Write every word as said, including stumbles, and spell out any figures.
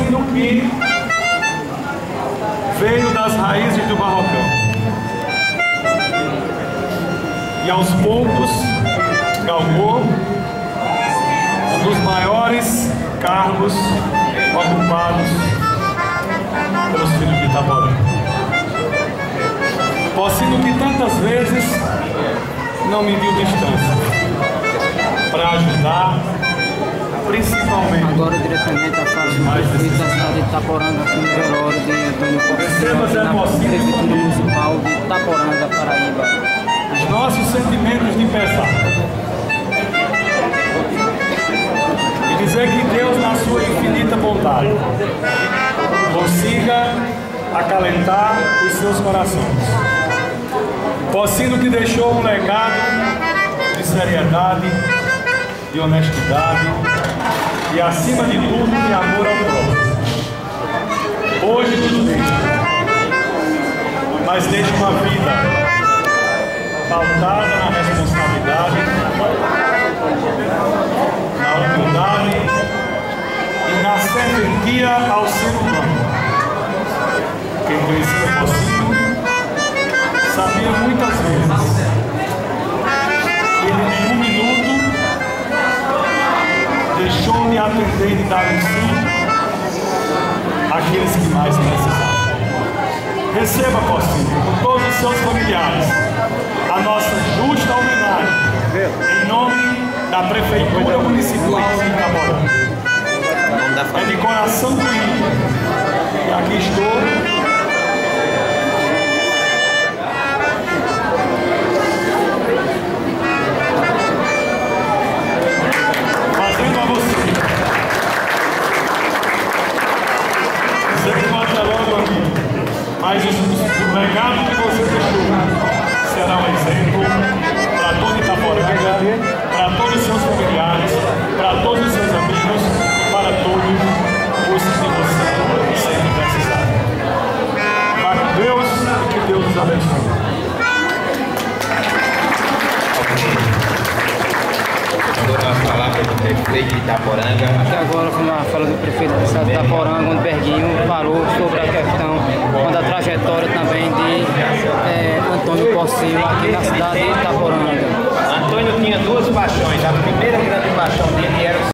Pocinho que veio das raízes do Barrocão e aos poucos galgou um dos maiores cargos ocupados pelos filhos de Itaporã. Pocinho que tantas vezes não mediu distância para ajudar, principalmente. Agora diretamente a fala do prefeito da cidade de Itaporanga, aqui no velório de Antônio Pocinho, na Prefeitura Municipal de Itaporanga, Paraíba. Os nossos sentimentos de pesar. E dizer que Deus, na sua infinita bondade, consiga acalentar os seus corações. Pocinho que deixou um legado de seriedade, de honestidade e, acima de tudo, de amor ao próximo. Hoje nos deixa, mas deixa uma vida pautada na responsabilidade, na humildade e na serventia ao ser humano. Quem conhecia Pocinho sabia muitas vezes que ele em nenhum minuto deixou de atender e de dar em si àqueles que mais precisavam. Receba, Pocinho, com todos os seus familiares, a nossa justa homenagem em nome da Prefeitura Municipal de Itaporã. É de coração do índio e aqui estou fazendo a você. Sei que não é logo aqui, mas o legado que você deixou será um exemplo para todo Itaporanga, para todos os seus familiares, para todos os seus amigos, para todos os que você sempre precisar. Para Deus e que Deus nos abençoe. Agora a palavra do prefeito de Itaporanga. Aqui agora foi uma fala do prefeito da cidade de Itaporanga, onde Berguinho falou sobre a questão da trajetória também de é, Antônio Pocinho aqui na cidade de Itaporanga. Antônio tinha duas paixões. A primeira grande paixão dele era